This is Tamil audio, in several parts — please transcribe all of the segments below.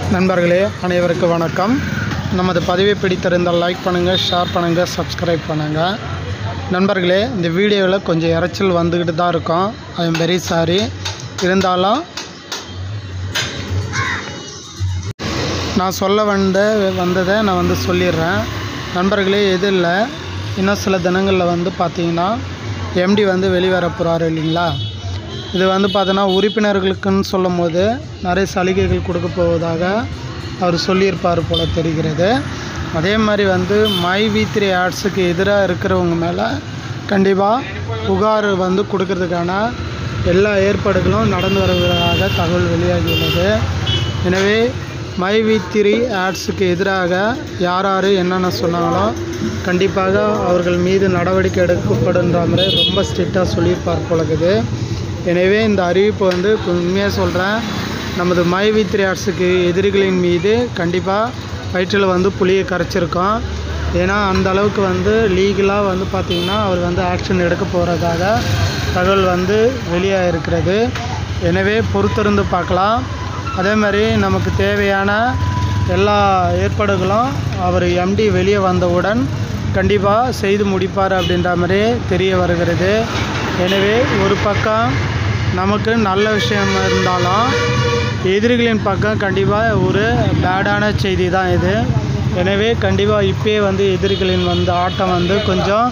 நண்பர்களே அனைவருக்கும் வணக்கம். நமது பதிவை பிடித்திருந்தால் லைக் பண்ணுங்கள், ஷேர் பண்ணுங்கள், சப்ஸ்கிரைப் பண்ணுங்கள். நண்பர்களே, இந்த வீடியோவில் கொஞ்சம் இறைச்சல் வந்துக்கிட்டு தான் இருக்கும். I am very sorry. இருந்தாலும் நான் சொல்ல வந்ததை நான் சொல்லிடுறேன். நண்பர்களே, எது இல்லை, இன்னும் சில தினங்களில் பார்த்தீங்கன்னா எம்டி வெளிவர போகிறாரு இல்லைங்களா. இது பார்த்தோன்னா உறுப்பினர்களுக்குன்னு சொல்லும் போது நிறைய சலுகைகள் கொடுக்க போவதாக அவர் சொல்லியிருப்பார் போல தெரிகிறது. அதே மாதிரி மை வி3 ஆட்ஸுக்கு எதிராக இருக்கிறவங்க மேலே கண்டிப்பாக புகார் கொடுக்கறதுக்கான எல்லா ஏற்பாடுகளும் நடந்து வருவதாக தகவல் வெளியாகியுள்ளது. எனவே மை வி3 ஆட்ஸுக்கு எதிராக யார் என்னென்ன சொன்னாங்களோ கண்டிப்பாக அவர்கள் மீது நடவடிக்கை எடுக்கப்படுன்ற மாதிரி ரொம்ப ஸ்ட்ரிக்டாக சொல்லியிருப்பார் போலக்குது. எனவே இந்த அறிவிப்பு உண்மையாக சொல்கிறேன், நமது மை வி3 ஆட்ஸுக்கு எதிரிகளின் மீது கண்டிப்பாக வயிற்றில் புளியை கரைச்சிருக்கோம். ஏன்னா அந்த அளவுக்கு லீகலாக பார்த்திங்கன்னா அவர் ஆக்ஷன் எடுக்க போகிறதாக தகவல் வெளியாக இருக்கிறது. எனவே பொறுத்திருந்து பார்க்கலாம். அதே மாதிரி நமக்கு தேவையான எல்லா ஏற்பாடுகளும் அவர் எம்டி வெளியே வந்தவுடன் கண்டிப்பாக செய்து முடிப்பார் அப்படின்ற மாதிரி தெரிய வருகிறது. எனவே ஒரு பக்கம் நமக்கு நல்ல விஷயம் இருந்தாலும் எதிரிகளின் பக்கம் கண்டிப்பாக ஒரு பேடான செய்தி தான் இது. எனவே கண்டிப்பாக இப்போயே எதிரிகளின் ஆட்டம் கொஞ்சம்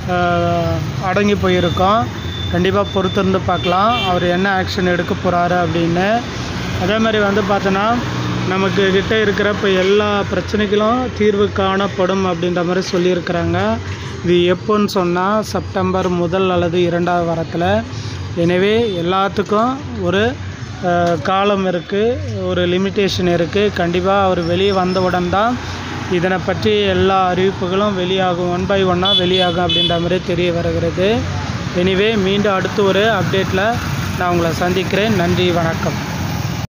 அடங்கி போயிருக்கோம். கண்டிப்பாக பொறுத்திருந்து பார்க்கலாம் அவர் என்ன ஆக்ஷன் எடுக்க போகிறாரு அப்படின்னு. அதே மாதிரி பார்த்தோன்னா நமக்கு கிட்டே இருக்கிற இப்போ எல்லா பிரச்சனைகளும் தீர்வு காணப்படும் அப்படின்ற மாதிரி சொல்லியிருக்கிறாங்க. இது எப்போன்னு சொன்னால் செப்டம்பர் 1 அல்லது 2வது வாரத்தில். எனவே எல்லாத்துக்கும் ஒரு காலம் இருக்குது, ஒரு லிமிட்டேஷன் இருக்குது. கண்டிப்பாக அவர் வெளியே வந்தவுடன் தான் இதனை பற்றி எல்லா அறிவிப்புகளும் வெளியாகும், 1 by 1 வெளியாகும் அப்படின்ற மாதிரி தெரிய வருகிறது. எனவே மீண்டும் அடுத்து ஒரு அப்டேட்டில் நான் உங்களை சந்திக்கிறேன். நன்றி, வணக்கம்.